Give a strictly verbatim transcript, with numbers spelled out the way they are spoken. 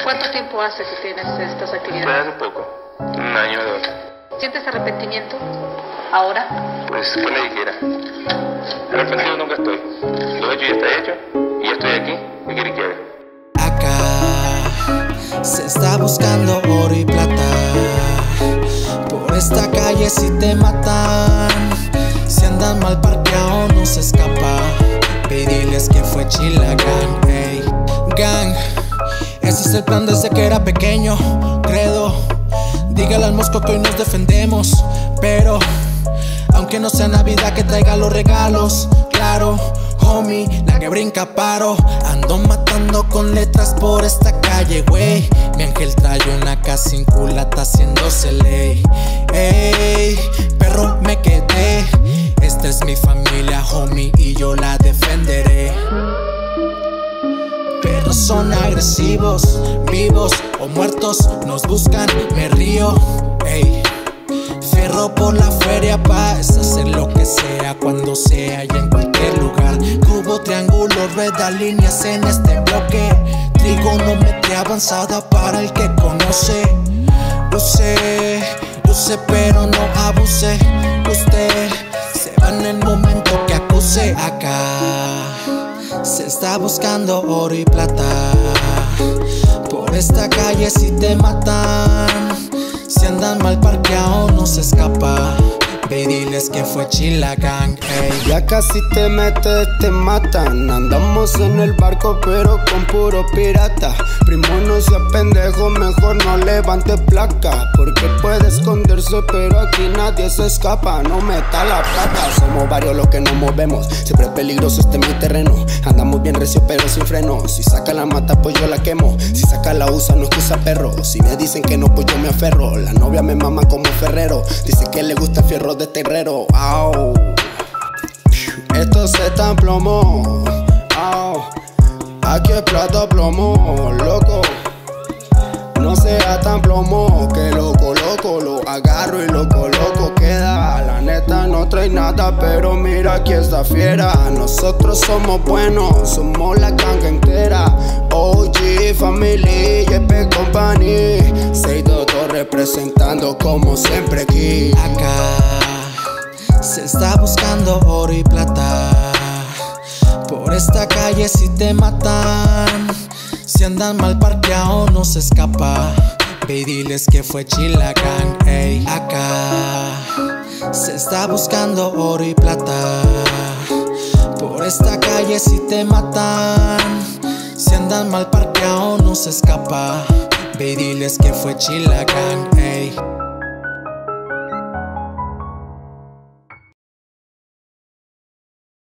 ¿Cuánto tiempo hace que tienes estas Fue actividades? hace poco, un año o dos. ¿Sientes arrepentimiento ahora? Pues, ¿qué le dijera? Arrepentido nunca estoy. Lo hecho ya está hecho, y ya estoy aquí. ¿Qué quieren que haga? Acá se está buscando oro y plata. Por esta calle si te matan, si andan mal parqueado no se escapa. Pediles que fue Chilagang, ey. Gang, ese es el plan desde que era pequeño, credo. Dígale al mosco que hoy nos defendemos, pero aunque no sea Navidad que traiga los regalos, claro, homie, la que brinca paro. Ando matando con letras por esta calle, güey. Mi ángel trae una casa sin culata haciéndose ley. Ey, perro me quedé. Esta es mi familia, homie, y yo la defenderé. Perros son agresivos, vivos o muertos, nos buscan, me río, ey. Ferro por la feria, pa' hacer lo que sea, cuando sea y en cualquier lugar. Cubo, triángulo, rueda, líneas en este bloque. Trigonometría avanzada para el que conoce. Luce, luce pero no abuse. Usted se va en el momento que acuse. Acá se está buscando oro y plata. Por esta calle si te matan, si andan mal parqueado no se escapa. Ve y diles que fue Chilagang, ey. Ya casi te metes, te matan. Andamos en el barco pero con puro pirata. Primo no sea pendejo, mejor no levante placa, porque puede esconderse pero aquí nadie se escapa. No meta la plata, somos varios los que nos movemos. Siempre es peligroso este es mi terreno. Andamos bien recio pero sin freno. Si saca la mata pues yo la quemo. Si saca la usa no excusa perro. Si me dicen que no pues yo me aferro. La novia me mama como ferrero. Dice que le gusta el fierro de terrero. Au. Esto se está en plomo. Au. Aquí es plata plomo, loco. No sea tan plomo, que loco, loco. Lo agarro y lo coloco, queda. La neta no trae nada, pero mira aquí esta fiera. Nosotros somos buenos, somos la ganga entera. O G, Family, J P Company. Seis dos dos representando como siempre aquí. Acá se está buscando oro y plata. Por esta calle si te matan, si andan mal parqueado no se escapa. Ve y diles que fue Chilagang, ey. Acá se está buscando oro y plata. Por esta calle si te matan, si andan mal parqueado no se escapa. Ve y diles que fue Chilagang, ey.